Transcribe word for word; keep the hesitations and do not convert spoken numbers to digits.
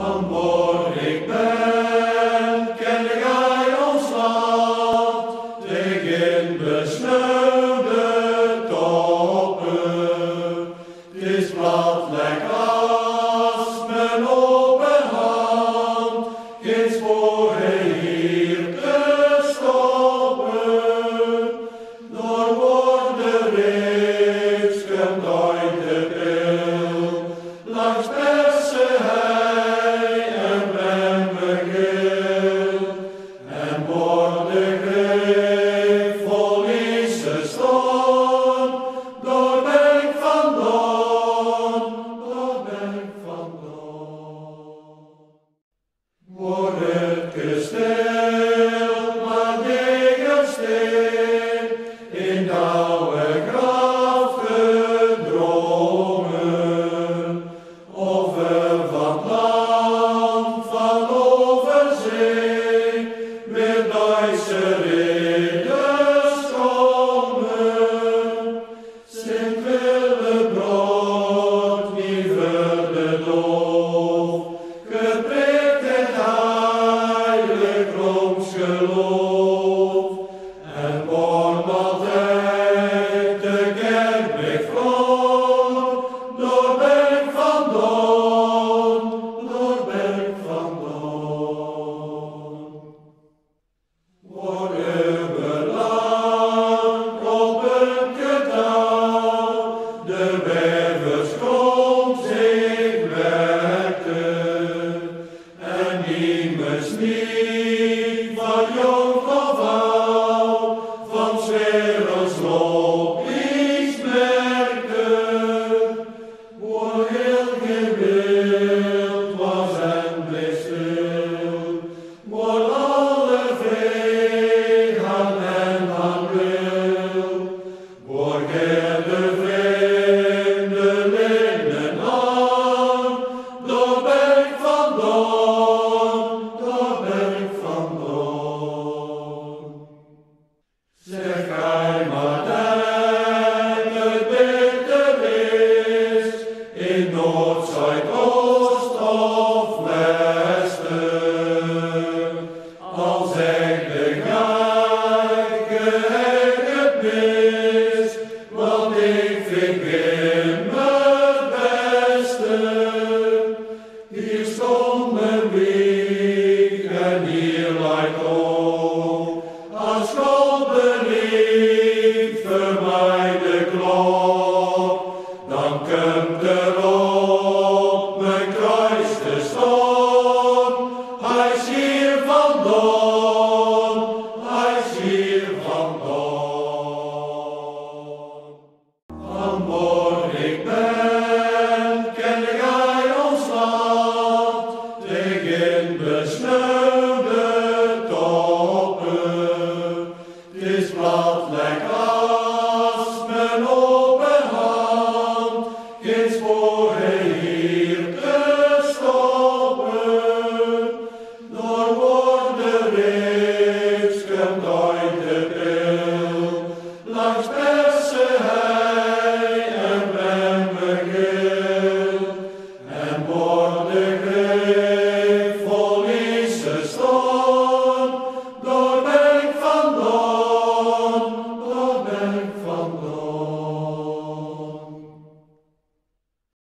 Aan boord ik ben, ken jij ons land, tegen besneeuwde toppen. Het is plat lek als mijn open hand, geen sporen hier te stoppen. Door woorden reeds komt uit de pil, langs persen hei en brembegil, en borden greep vol Ise stond, door Berk van Don, door Berk van Don. Wordt het kasteel maar degensteen, in douwe graf gedrongen, over van land, van over zee, met Duitse ridders komen. Sint Willebrod, liever de doof, gepreekt het heilig Rooms geloof, en born altijd de kerk vloog, door Berk van Don, door Berk van Don. Wordt uberlang op het getouw, de wervers komt zich werken, en niemers niet van jong of oud, van 's werelds loop iets merken. Wordt heel gewild was en bleef stil, wordt alle vree hand en hand wil, wordt de vreemdelingen aan, door Berk van Don, door Berk van Don. Zeg gij maar dat het beter is, in Noord, Zuid, Oost of Westen. Al zegde gij gehecht mis, want ik vind Grim het beste. Hier stond mijn wieg en hier lijkt ook, als God belieft voor mij de klok, dan komt er op mijn kruis te staan.